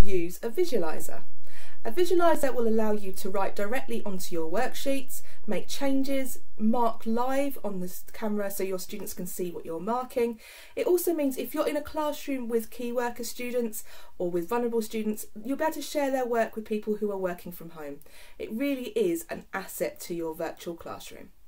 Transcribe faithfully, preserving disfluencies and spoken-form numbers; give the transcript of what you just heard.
use a visualiser. A visualiser will allow you to write directly onto your worksheets, make changes, mark live on the camera so your students can see what you're marking. It also means if you're in a classroom with key worker students or with vulnerable students, you'll be able to share their work with people who are working from home. It really is an asset to your virtual classroom.